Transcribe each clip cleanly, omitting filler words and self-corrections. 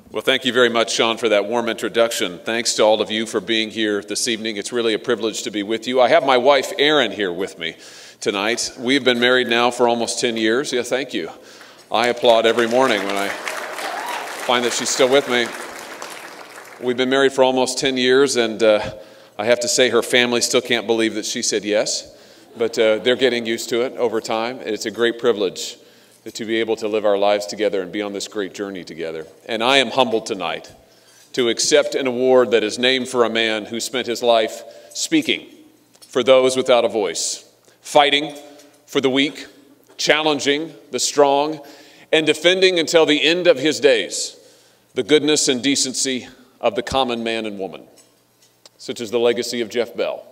Well, thank you very much, Sean, for that warm introduction. Thanks to all of you for being here this evening. It's really a privilege to be with you. I have my wife, Erin, here with me tonight. We've been married now for almost 10 years. Yeah, thank you. I applaud every morning when I find that she's still with me. We've been married for almost 10 years, and I have to say her family still can't believe that she said yes, but they're getting used to it over time. It's a great privilege to be able to live our lives together and be on this great journey together. And I am humbled tonight to accept an award that is named for a man who spent his life speaking for those without a voice, fighting for the weak, challenging the strong, and defending until the end of his days the goodness and decency of the common man and woman, such as the legacy of Jeff Bell.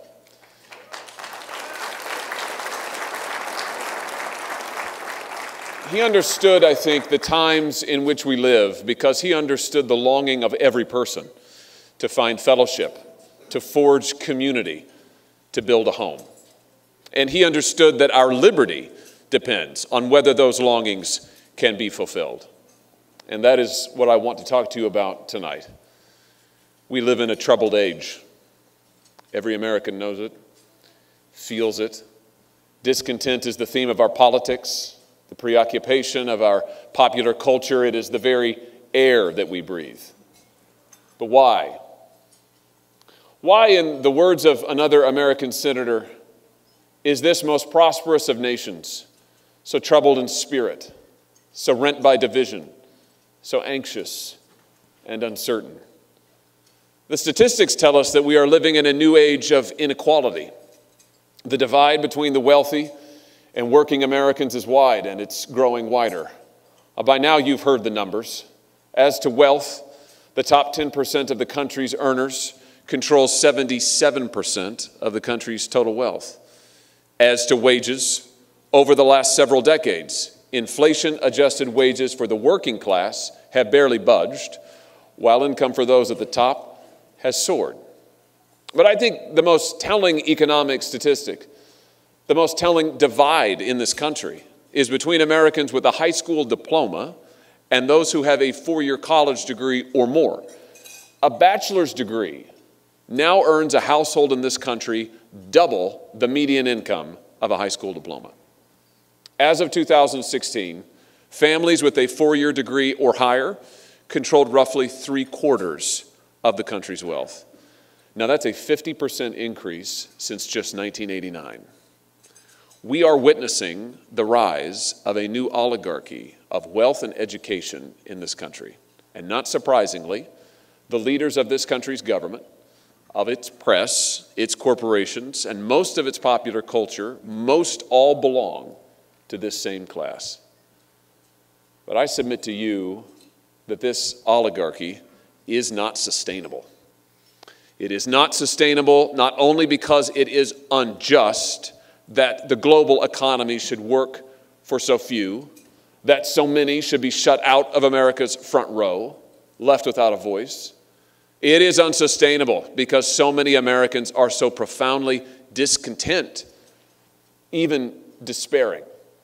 He understood, I think, the times in which we live because he understood the longing of every person to find fellowship, to forge community, to build a home. And he understood that our liberty depends on whether those longings can be fulfilled. And that is what I want to talk to you about tonight. We live in a troubled age. Every American knows it, feels it. Discontent is the theme of our politics, the preoccupation of our popular culture. It is the very air that we breathe. But why? Why, in the words of another American senator, is this most prosperous of nations so troubled in spirit, so rent by division, so anxious and uncertain? The statistics tell us that we are living in a new age of inequality. The divide between the wealthy and working Americans is wide, and it's growing wider. By now, you've heard the numbers. As to wealth, the top 10% of the country's earners control 77% of the country's total wealth. As to wages, over the last several decades, inflation-adjusted wages for the working class have barely budged, while income for those at the top has soared. But I think the most telling economic statistic, the most telling divide in this country, is between Americans with a high school diploma and those who have a four-year college degree or more. A bachelor's degree now earns a household in this country double the median income of a high school diploma. As of 2016, families with a four-year degree or higher controlled roughly 3/4 of the country's wealth. Now that's a 50% increase since just 1989. We are witnessing the rise of a new oligarchy of wealth and education in this country. And not surprisingly, the leaders of this country's government, of its press, its corporations, and most of its popular culture, most all belong to this same class. But I submit to you that this oligarchy is not sustainable. It is not sustainable not only because it is unjust that the global economy should work for so few, that so many should be shut out of America's front row, left without a voice. It is unsustainable because so many Americans are so profoundly discontent, even despairing.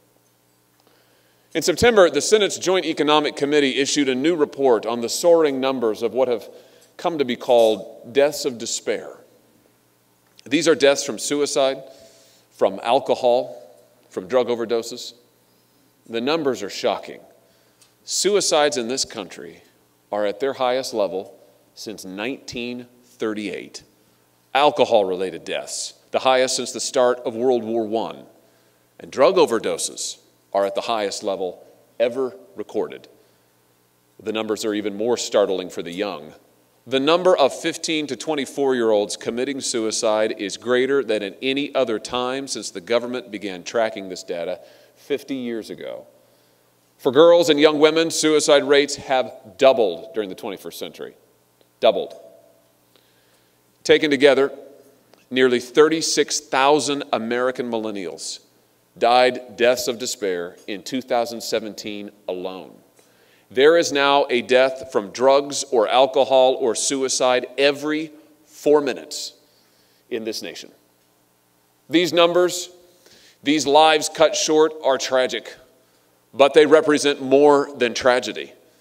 In September, the Senate's Joint Economic Committee issued a new report on the soaring numbers of what have come to be called deaths of despair. These are deaths from suicide, from alcohol, from drug overdoses. The numbers are shocking. Suicides in this country are at their highest level since 1938. Alcohol-related deaths, the highest since the start of World War I. And drug overdoses are at the highest level ever recorded. The numbers are even more startling for the young. The number of 15 to 24-year-olds committing suicide is greater than at any other time since the government began tracking this data 50 years ago. For girls and young women, suicide rates have doubled during the 21st century. Doubled. Taken together, nearly 36,000 American millennials died deaths of despair in 2017 alone. There is now a death from drugs or alcohol or suicide every 4 minutes in this nation. These numbers, these lives cut short are tragic, but they represent more than tragedy.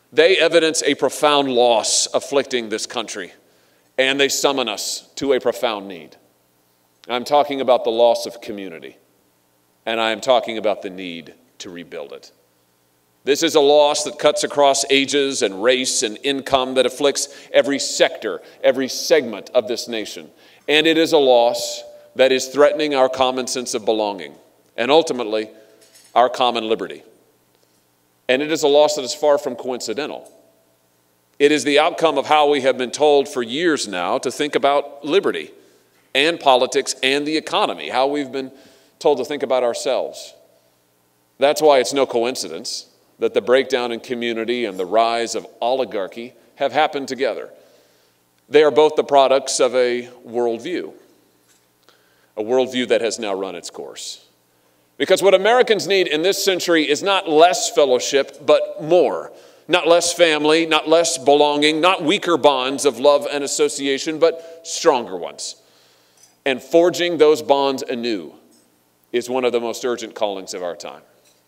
They evidence a profound loss afflicting this country, and they summon us to a profound need. I'm talking about the loss of community, and I am talking about the need to rebuild it. This is a loss that cuts across ages and race and income, that afflicts every sector, every segment of this nation. And it is a loss that is threatening our common sense of belonging and ultimately our common liberty. And it is a loss that is far from coincidental. It is the outcome of how we have been told for years now to think about liberty and politics and the economy, how we've been told to think about ourselves. That's why it's no coincidence that the breakdown in community and the rise of oligarchy have happened together. They are both the products of a worldview that has now run its course. Because what Americans need in this century is not less fellowship, but more. Not less family, not less belonging, not weaker bonds of love and association, but stronger ones. And forging those bonds anew is one of the most urgent callings of our time.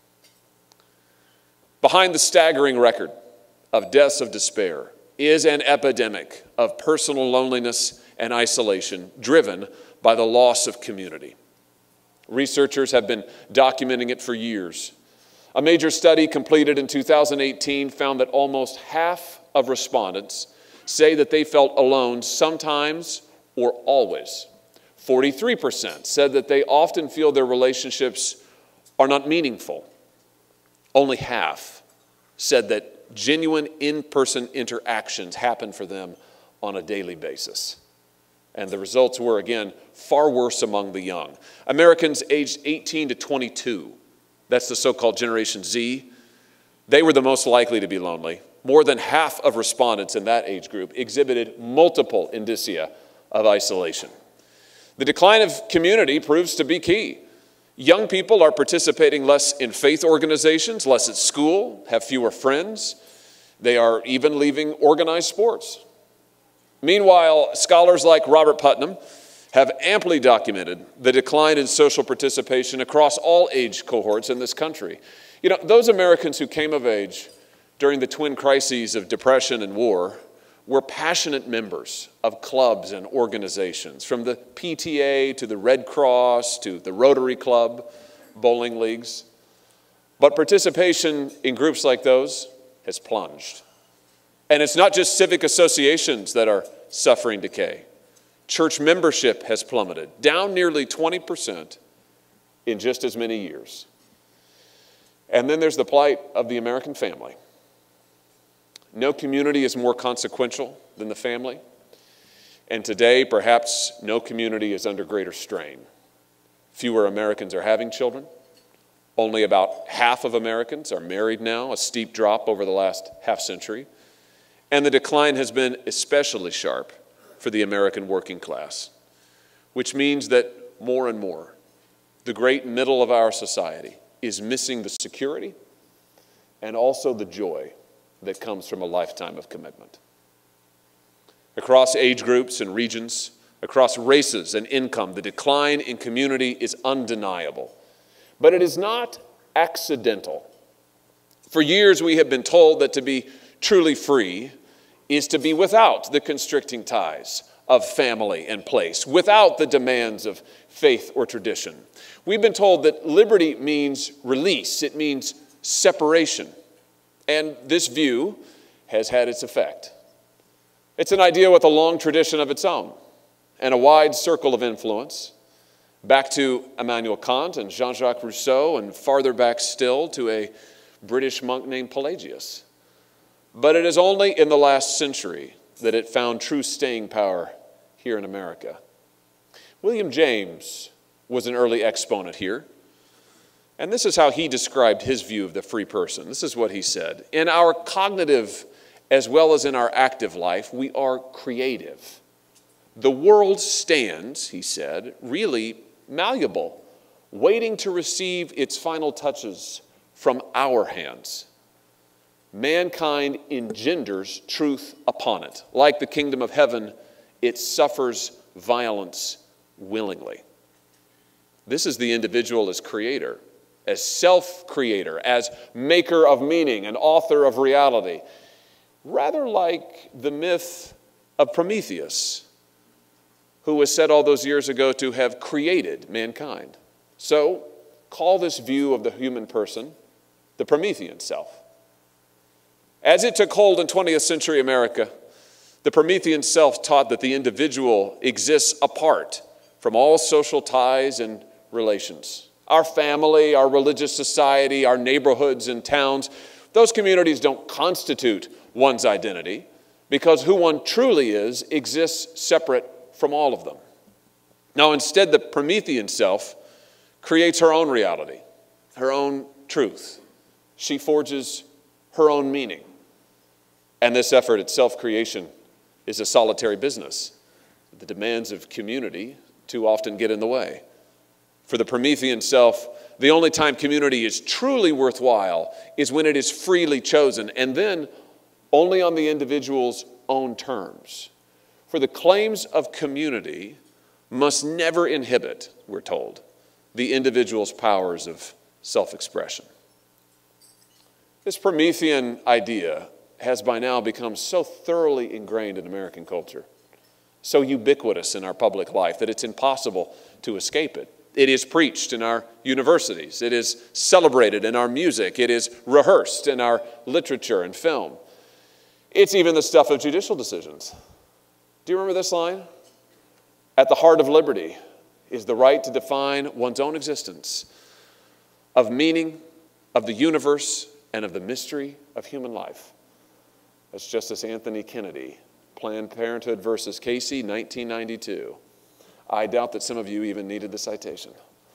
Behind the staggering record of deaths of despair is an epidemic of personal loneliness and isolation driven by the loss of community. Researchers have been documenting it for years. A major study completed in 2018 found that almost half of respondents say that they felt alone sometimes or always. 43% said that they often feel their relationships are not meaningful. Only half said that genuine in-person interactions happen for them on a daily basis. And the results were, again, far worse among the young. Americans aged 18 to 22, that's the so-called Generation Z, they were the most likely to be lonely. More than half of respondents in that age group exhibited multiple indicia of isolation. The decline of community proves to be key. Young people are participating less in faith organizations, less at school, have fewer friends. They are even leaving organized sports. Meanwhile, scholars like Robert Putnam have amply documented the decline in social participation across all age cohorts in this country. You know, those Americans who came of age during the twin crises of depression and war were passionate members of clubs and organizations, from the PTA to the Red Cross to the Rotary Club, bowling leagues. But participation in groups like those has plunged. And it's not just civic associations that are suffering decay. Church membership has plummeted, down nearly 20% in just as many years. And then there's the plight of the American family. No community is more consequential than the family. And today, perhaps no community is under greater strain. Fewer Americans are having children. Only about half of Americans are married now, a steep drop over the last half century. And the decline has been especially sharp for the American working class, which means that more and more, the great middle of our society is missing the security and also the joy that comes from a lifetime of commitment. Across age groups and regions, across races and income, the decline in community is undeniable. But it is not accidental. For years, we have been told that to be truly free is to be without the constricting ties of family and place, without the demands of faith or tradition. We've been told that liberty means release, it means separation. And this view has had its effect. It's an idea with a long tradition of its own and a wide circle of influence, back to Immanuel Kant and Jean-Jacques Rousseau, and farther back still to a British monk named Pelagius. But it is only in the last century that it found true staying power here in America. William James was an early exponent here. And this is how he described his view of the free person. This is what he said: in our cognitive as well as in our active life, we are creative. The world stands, he said, really malleable, waiting to receive its final touches from our hands. Mankind engenders truth upon it. Like the kingdom of heaven, it suffers violence willingly. This is the individual as creator, as self-creator, as maker of meaning and author of reality. rather like the myth of Prometheus, who was said all those years ago to have created mankind. So, call this view of the human person the Promethean self. As it took hold in 20th century America, the Promethean self taught that the individual exists apart from all social ties and relations. Our family, our religious society, our neighborhoods and towns, those communities don't constitute one's identity because who one truly is exists separate from all of them. Now, instead, the Promethean self creates her own reality, her own truth. She forges her own meaning. And this effort at self-creation is a solitary business. The demands of community too often get in the way. For the Promethean self, the only time community is truly worthwhile is when it is freely chosen, and then only on the individual's own terms. For the claims of community must never inhibit, we're told, the individual's powers of self-expression. This Promethean idea has by now become so thoroughly ingrained in American culture, so ubiquitous in our public life that it's impossible to escape it. It is preached in our universities. It is celebrated in our music. It is rehearsed in our literature and film. It's even the stuff of judicial decisions. Do you remember this line? At the heart of liberty is the right to define one's own existence, of meaning, of the universe, and of the mystery of human life. That's Justice Anthony Kennedy, Planned Parenthood versus Casey, 1992. I doubt that some of you even needed the citation.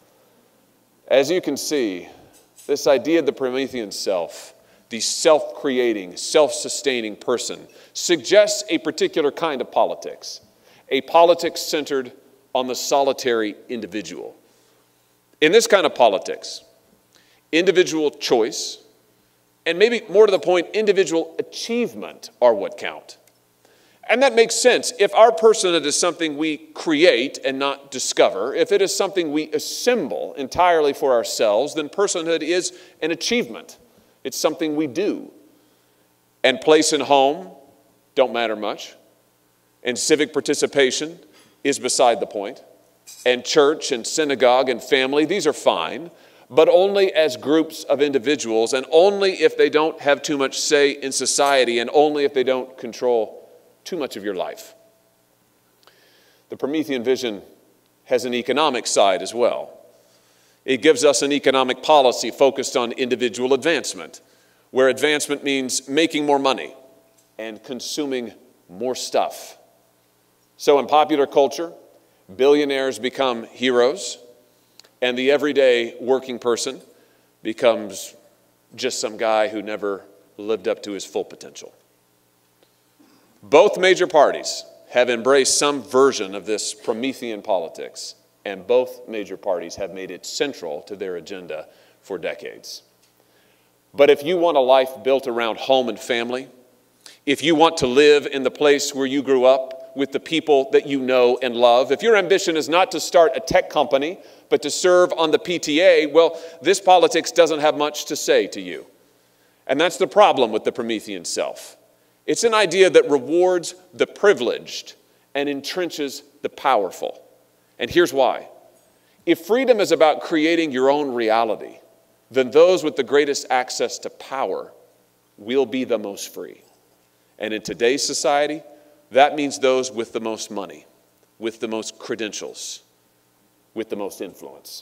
As you can see, this idea of the Promethean self, the self-creating, self-sustaining person, suggests a particular kind of politics, a politics centered on the solitary individual. In this kind of politics, individual choice, and maybe more to the point, individual achievement are what count. And that makes sense. If our personhood is something we create and not discover, if it is something we assemble entirely for ourselves, then personhood is an achievement. It's something we do. And place and home don't matter much. And civic participation is beside the point. And church and synagogue and family, these are fine, but only as groups of individuals, and only if they don't have too much say in society, and only if they don't control too much of your life. The Promethean vision has an economic side as well. It gives us an economic policy focused on individual advancement, where advancement means making more money and consuming more stuff. So in popular culture, billionaires become heroes, and the everyday working person becomes just some guy who never lived up to his full potential. Both major parties have embraced some version of this Promethean politics, and both major parties have made it central to their agenda for decades. But if you want a life built around home and family, if you want to live in the place where you grew up with the people that you know and love, if your ambition is not to start a tech company, but to serve on the PTA, well, this politics doesn't have much to say to you. And that's the problem with the Promethean self. It's an idea that rewards the privileged and entrenches the powerful. And here's why. If freedom is about creating your own reality, then those with the greatest access to power will be the most free. And in today's society, that means those with the most money, with the most credentials, with the most influence.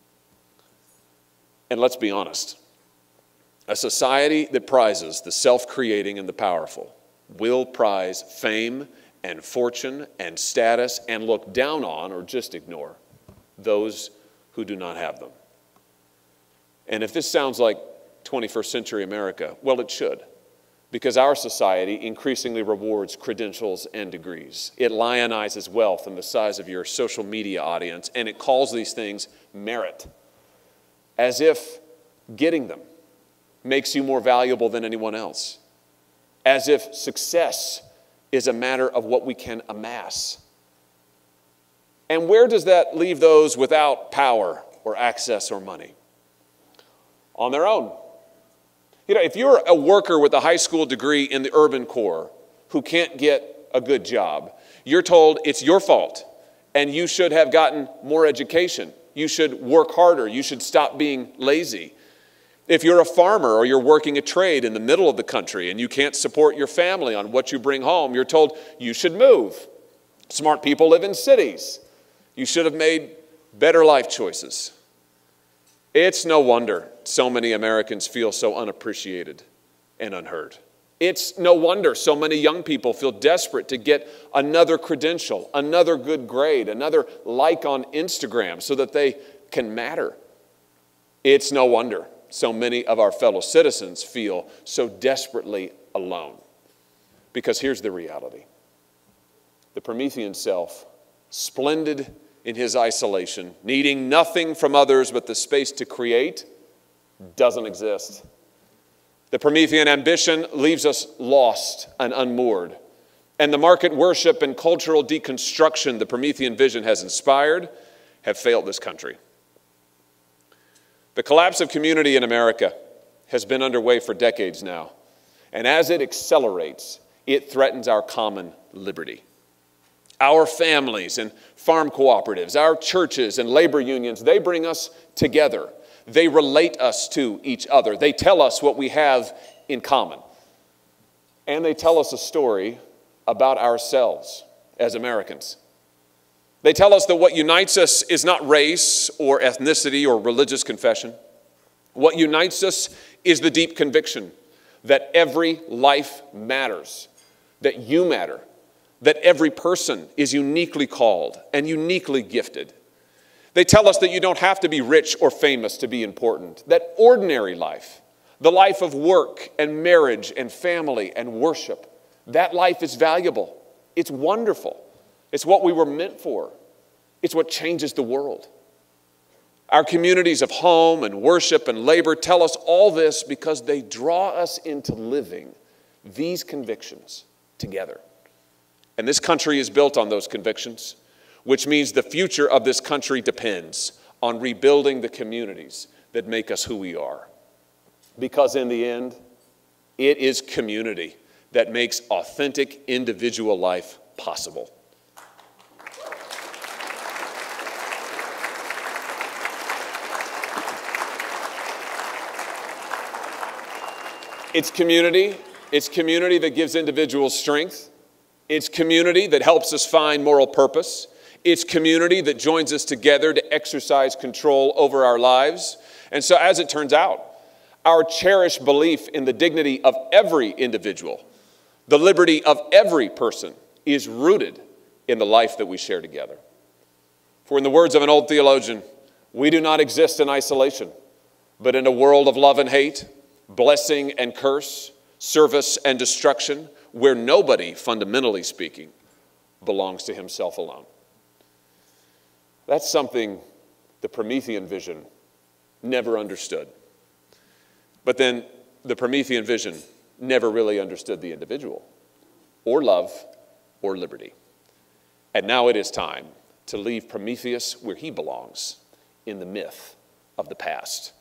And let's be honest. A society that prizes the self-creating and the powerful will prize fame and fortune and status and look down on or just ignore those who do not have them. And if this sounds like 21st century America, well, it should, because our society increasingly rewards credentials and degrees. It lionizes wealth and the size of your social media audience, and it calls these things merit, as if getting them makes you more valuable than anyone else, as if success is a matter of what we can amass. And where does that leave those without power or access or money? On their own. You know, if you're a worker with a high school degree in the urban core who can't get a good job, you're told it's your fault and you should have gotten more education. You should work harder. You should stop being lazy. If you're a farmer or you're working a trade in the middle of the country and you can't support your family on what you bring home, you're told you should move. Smart people live in cities. You should have made better life choices. It's no wonder so many Americans feel so unappreciated and unheard. It's no wonder so many young people feel desperate to get another credential, another good grade, another like on Instagram so that they can matter. It's no wonder so many of our fellow citizens feel so desperately alone. Because here's the reality. The Promethean self, splendid in his isolation, needing nothing from others but the space to create, doesn't exist. The Promethean ambition leaves us lost and unmoored. And the market worship and cultural deconstruction the Promethean vision has inspired have failed this country. The collapse of community in America has been underway for decades now. And as it accelerates, it threatens our common liberty. Our families and farm cooperatives, our churches and labor unions, they bring us together. They relate us to each other. They tell us what we have in common. And they tell us a story about ourselves as Americans. They tell us that what unites us is not race or ethnicity or religious confession. What unites us is the deep conviction that every life matters, that you matter, that every person is uniquely called and uniquely gifted. They tell us that you don't have to be rich or famous to be important, that ordinary life, the life of work and marriage and family and worship, that life is valuable. It's wonderful. It's what we were meant for. It's what changes the world. Our communities of home and worship and labor tell us all this because they draw us into living these convictions together. And this country is built on those convictions, which means the future of this country depends on rebuilding the communities that make us who we are. Because in the end, it is community that makes authentic individual life possible. It's community that gives individuals strength. It's community that helps us find moral purpose. It's community that joins us together to exercise control over our lives. And so as it turns out, our cherished belief in the dignity of every individual, the liberty of every person, is rooted in the life that we share together. For in the words of an old theologian, we do not exist in isolation, but in a world of love and hate, blessing and curse, service and destruction, where nobody, fundamentally speaking, belongs to himself alone. That's something the Promethean vision never understood. But then the Promethean vision never really understood the individual, or love, or liberty. And now it is time to leave Prometheus where he belongs, in the myth of the past.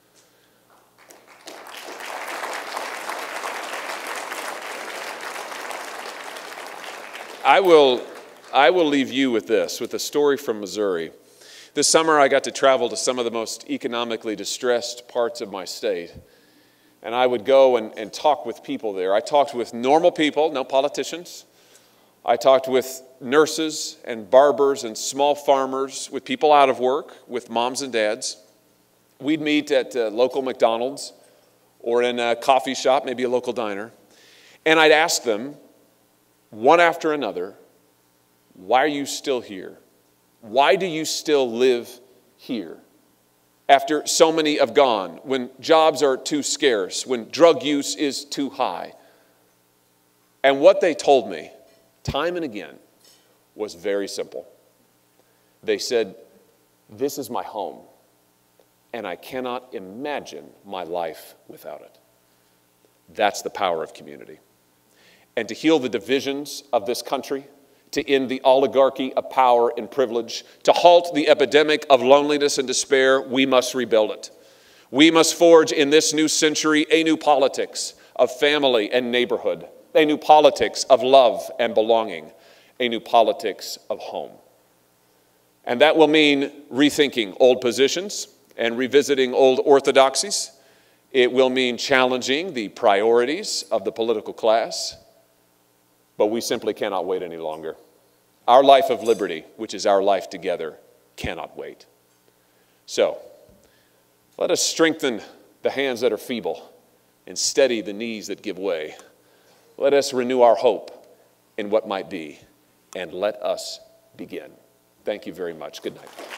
I will leave you with this, with a story from Missouri. This summer, I got to travel to some of the most economically distressed parts of my state. And I would go and talk with people there. I talked with normal people, no politicians. I talked with nurses and barbers and small farmers, with people out of work, with moms and dads. We'd meet at local McDonald's or in a coffee shop, maybe a local diner. And I'd ask them, one after another, why are you still here? Why do you still live here? After so many have gone, when jobs are too scarce, when drug use is too high. And what they told me, time and again, was very simple. They said, this is my home, and I cannot imagine my life without it. That's the power of community. And to heal the divisions of this country, to end the oligarchy of power and privilege, to halt the epidemic of loneliness and despair, we must rebuild it. We must forge in this new century a new politics of family and neighborhood, a new politics of love and belonging, a new politics of home. And that will mean rethinking old positions and revisiting old orthodoxies. It will mean challenging the priorities of the political class, but we simply cannot wait any longer. Our life of liberty, which is our life together, cannot wait. So, let us strengthen the hands that are feeble and steady the knees that give way. Let us renew our hope in what might be, and let us begin. Thank you very much. Good night.